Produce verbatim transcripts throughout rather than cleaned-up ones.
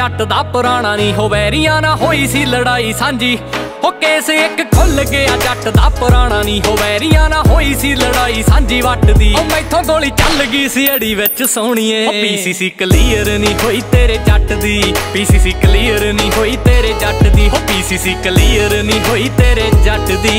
जट दा पुराना नी हो वैरियां ना होई सी लड़ाई सांझी हो केस एक खुल गया जट दा पुराना नी हो वैरियां ना होई सी लड़ाई सांझी वट दी ओ मैथों गोली चल गई सी अड़ी विच सोहणीए पीसीसी क्लीयर नी होई तेरे जट दी पीसीसी क्लीयर नी होई तेरे जट दी हो पीसीसी क्लीयर नी होई तेरे जट दी।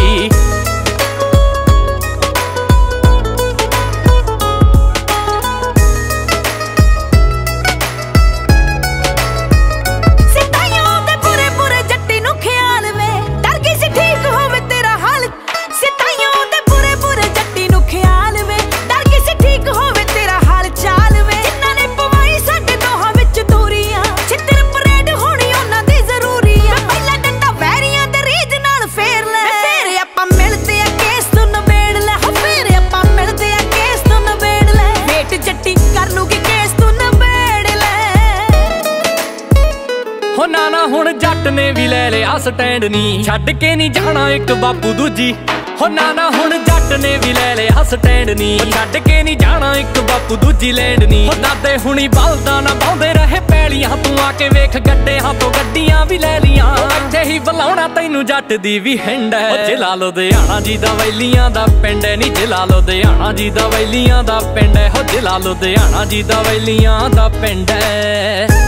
ना ना हुण जट ने भी ले लिया स्टैंड नी छड्ड के नहीं जाना एक बापू दूजी हो ना ना हुण जट ने भी ले लिया स्टैंड नी छड्ड के नहीं जाना एक बापू दूजी लैंड नी हो दादे हुणी बलदा ना बाउंदे रहे पैलियां तू आके वेख गड्डे हां तो गड्डियां भी ले लियां इत्थे ही बुलाउणा तैनू जट दी भी हिंड है जिला लुधियाना जी दा वैलियां दा पिंड नी जिला लुधियाना जी दा वैलियां दा पिंड हो जिला लुधियाना जी दा वैलियां दा पिंड है।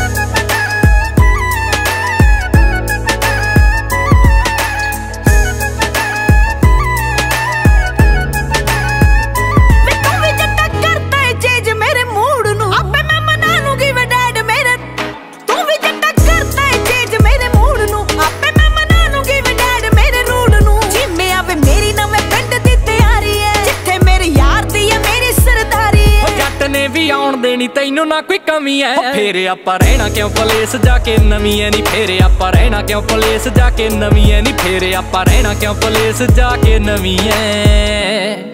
देनी तैनू ना कोई कमी है फिर आपां रहना क्यों पुलिस जाके नवी है नी फिर आपां रहना क्यों पुलिस जाके नवी है नी फिर आपां रहना क्यों पुलिस जाके नवी है।